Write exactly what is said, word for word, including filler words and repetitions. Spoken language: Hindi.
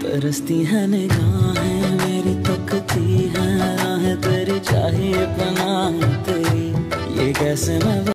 तरसती है निगाहें मेरी, तकती है राहें तेरी, चाहिए पनाह तेरी, ये कैसे मैं